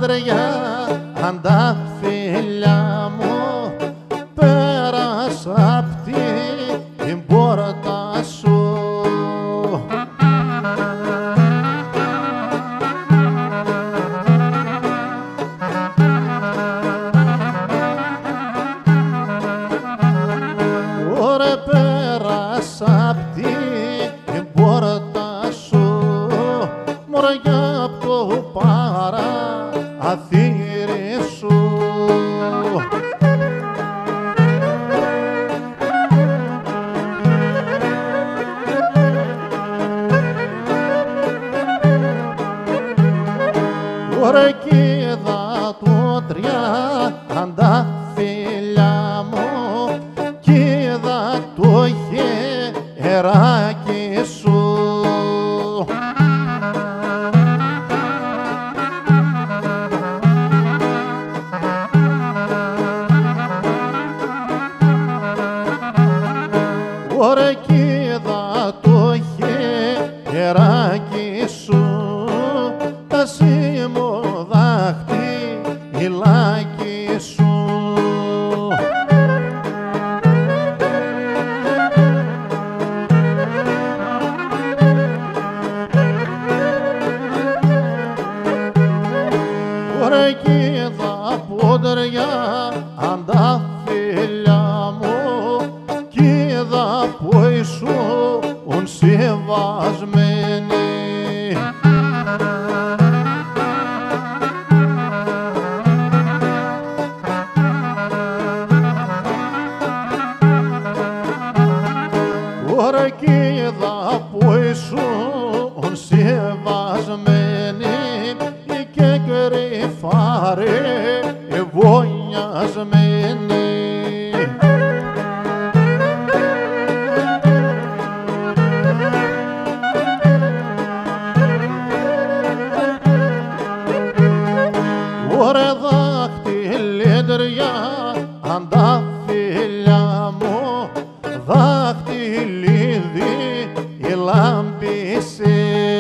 άδρια αν τα φίλια μου πέρασα απ' την πόρτα σου. Ωραία πέρασα απ' την πόρτα σου μωριά απ' το παραθύρι σου. Ωραία κι είδα το τριάντα φίλια μου κι είδα το χεράκι σου. Ωραία κι είδα το χεράκι σου τα δάχτυλάκι σου. Ωραία κι είδα πόδρια αν τα φίλια μου κι είδα που ήσουν συμβασμένοι. Ωραία κι είδα που ήσουν συμβασμένοι και κρυφάρε βονιασμένοι. Ωραία δάχτυλίδρια αν τα φίλια μου δάχτυλίδι λάμπησε.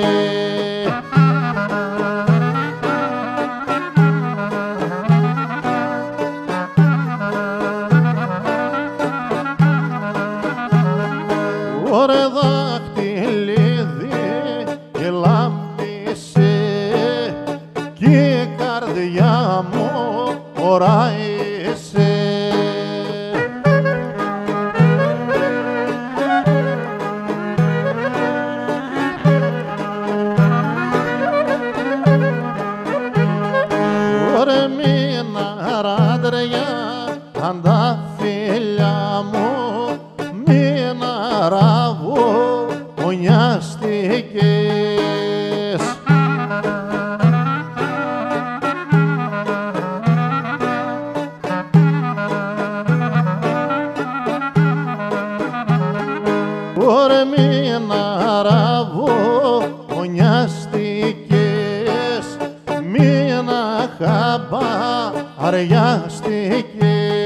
Ωραία δάχτυλίδι λάμπησε κι η καρδιά μου οράισε. Ωραία μηναράδρια αν τα φίλια μου μηναραβωνιάστηκες. Ωραία μηναραβωνιάστηκες, μήνα χαμπαριάστηκες.